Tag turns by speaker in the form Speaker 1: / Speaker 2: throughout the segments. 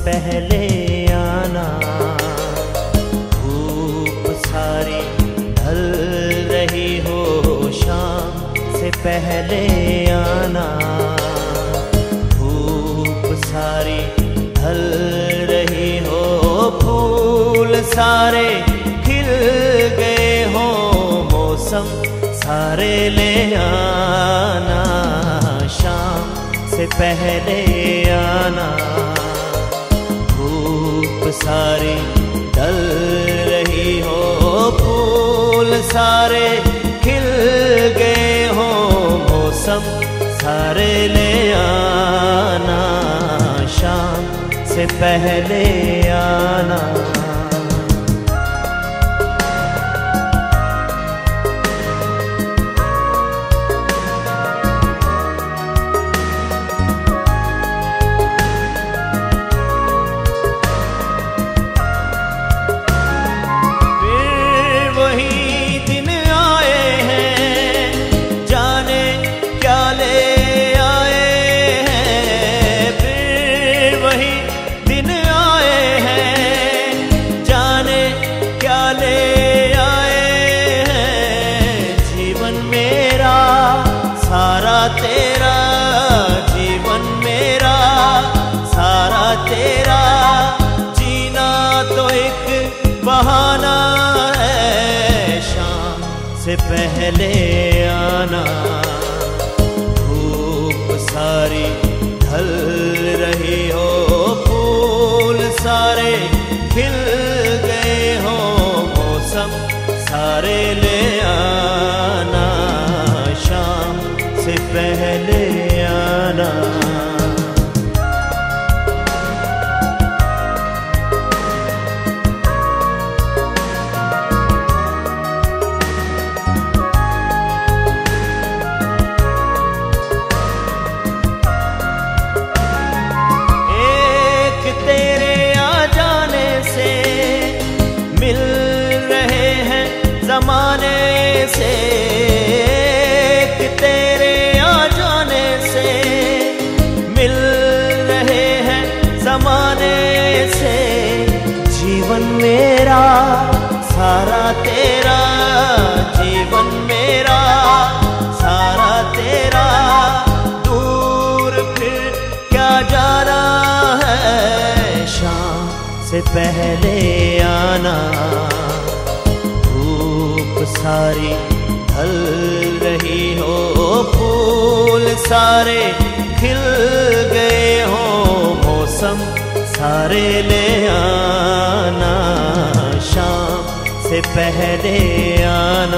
Speaker 1: पहले आना। धूप सारी ढल रही हो, शाम से पहले आना। धूप सारी ढल रही हो, फूल सारे खिल गए हो, मौसम सारे ले आना। शाम से पहले आना। धूप सारी ढल रही हो, फूल सारे खिल गए हो, मौसम सारे ले आना। शाम से पहले आना। बहाना है शाम से पहले आना। धूप सारी ढल रही हो, फूल सारे खिल गए हो, मौसम सारे ले आना। शाम से पहले आना। ज़माने से तेरे आ जाने से मिल रहे हैं, ज़माने से जीवन मेरा सारा तेरा, जीवन मेरा सारा तेरा। दूर फिर क्या जाना है, शाम से पहले आना। सारी ढल रही हो, फूल सारे खिल गए हो, मौसम सारे ले आना। शाम से पहले आना।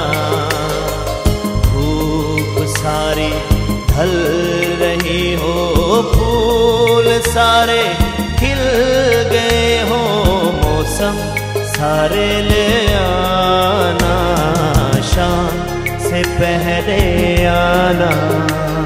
Speaker 1: धूप सारी ढल रही हो, फूल सारे खिल गए हो, मौसम सारे ले आना। शाम से पहले आना।